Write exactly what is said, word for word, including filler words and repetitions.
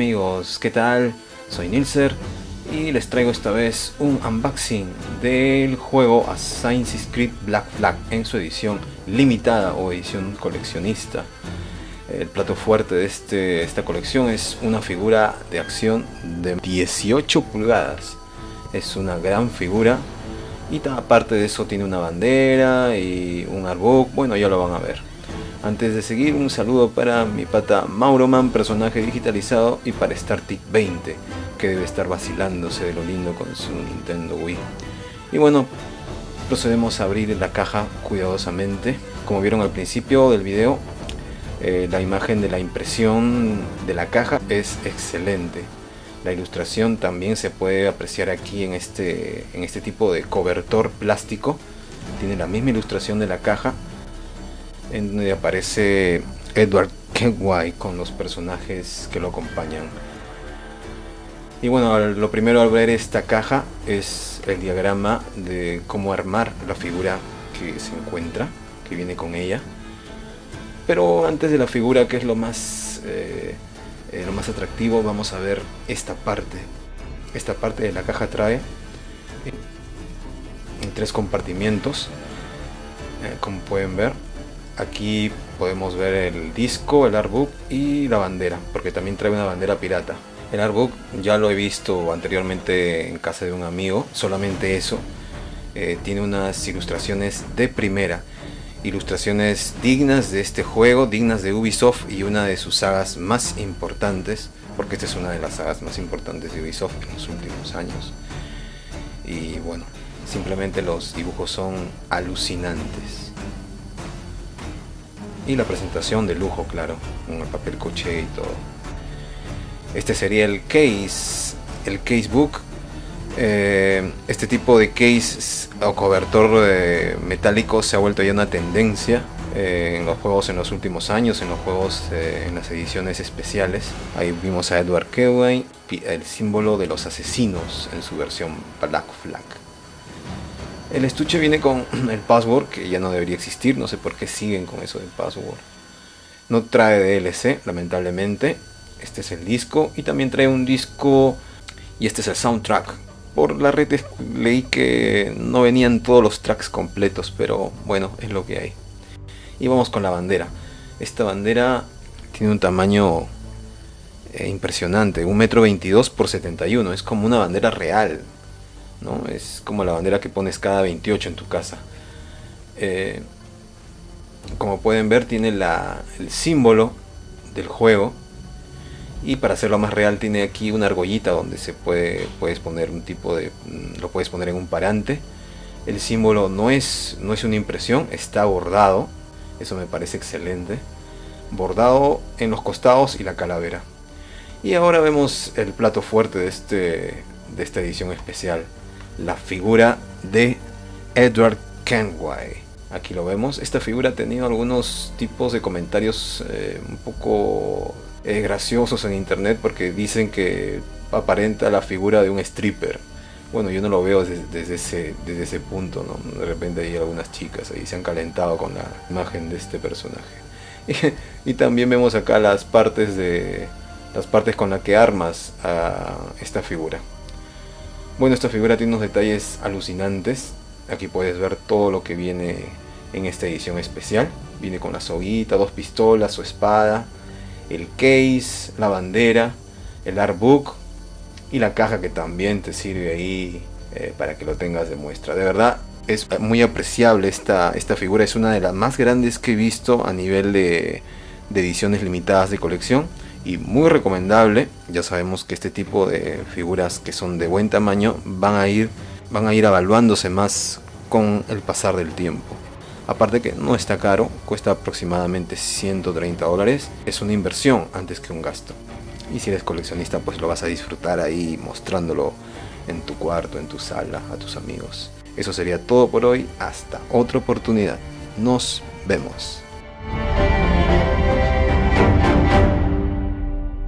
amigos, ¿qué tal? Soy Nilser y les traigo esta vez un unboxing del juego Assassin's Creed Black Flag en su edición limitada o edición coleccionista. El plato fuerte de este, esta colección es una figura de acción de dieciocho pulgadas. Es una gran figura y aparte de eso tiene una bandera y un artbook. Bueno, ya lo van a ver. Antes de seguir, un saludo para mi pata Mauroman, personaje digitalizado, y para StarTick veinte, que debe estar vacilándose de lo lindo con su Nintendo Wii. Y bueno, procedemos a abrir la caja cuidadosamente. Como vieron al principio del video, eh, la imagen de la impresión de la caja es excelente. La ilustración también se puede apreciar aquí en este, en este tipo de cobertor plástico. Tiene la misma ilustración de la caja, en donde aparece Edward Kenway con los personajes que lo acompañan. Y bueno, lo primero al ver esta caja es el diagrama de cómo armar la figura que se encuentra, que viene con ella. Pero antes de la figura, que es lo más, eh, eh, lo más atractivo, vamos a ver esta parte. Esta parte de la caja trae en tres compartimientos, eh, como pueden ver. Aquí podemos ver el disco, el artbook y la bandera, porque también trae una bandera pirata. El artbook ya lo he visto anteriormente en casa de un amigo, solamente eso. Eh, tiene unas ilustraciones de primera, ilustraciones dignas de este juego, dignas de Ubisoft y una de sus sagas más importantes, porque esta es una de las sagas más importantes de Ubisoft en los últimos años. Y bueno, simplemente los dibujos son alucinantes. Y la presentación de lujo, claro, con el papel coché y todo. Este sería el case, el casebook. Eh, este tipo de case o cobertor eh, metálico se ha vuelto ya una tendencia eh, en los juegos en los últimos años, en los juegos, eh, en las ediciones especiales. Ahí vimos a Edward Kenway, el símbolo de los asesinos en su versión Black Flag. El estuche viene con el password, que ya no debería existir, no sé por qué siguen con eso del password. No trae D L C, lamentablemente. Este es el disco y también trae un disco, y este es el soundtrack. Por la red leí que no venían todos los tracks completos, pero bueno, es lo que hay. Y vamos con la bandera. Esta bandera tiene un tamaño eh, impresionante, un metro veintidós por setenta y uno, es como una bandera real, ¿no? Es como la bandera que pones cada veintiocho en tu casa. Eh, como pueden ver, tiene la, el símbolo del juego, y para hacerlo más real tiene aquí una argollita donde se puede puedes poner un tipo de lo puedes poner en un parante. El símbolo no es no es una impresión, está bordado. Eso me parece excelente, bordado en los costados y la calavera. Y ahora vemos el plato fuerte de este de esta edición especial, la figura de Edward Kenway. Aquí lo vemos. Esta figura ha tenido algunos tipos de comentarios eh, un poco eh, graciosos en internet, porque dicen que aparenta la figura de un stripper. Bueno, yo no lo veo desde, desde, ese, desde ese punto, ¿no? De repente hay algunas chicas ahí se han calentado con la imagen de este personaje. Y, y también vemos acá las partes de las partes con las que armas a esta figura. Bueno, esta figura tiene unos detalles alucinantes. Aquí puedes ver todo lo que viene en esta edición especial. Viene con la soguita, dos pistolas, su espada, el case, la bandera, el artbook y la caja, que también te sirve ahí eh, para que lo tengas de muestra. De verdad es muy apreciable esta, esta figura. Es una de las más grandes que he visto a nivel de, de ediciones limitadas de colección, y muy recomendable. Ya sabemos que este tipo de figuras que son de buen tamaño van a ir van a ir evaluándose más con el pasar del tiempo. Aparte que no está caro, cuesta aproximadamente ciento treinta dólares. Es una inversión antes que un gasto. Y si eres coleccionista, pues lo vas a disfrutar ahí mostrándolo en tu cuarto, en tu sala, a tus amigos. Eso sería todo por hoy. Hasta otra oportunidad. Nos vemos.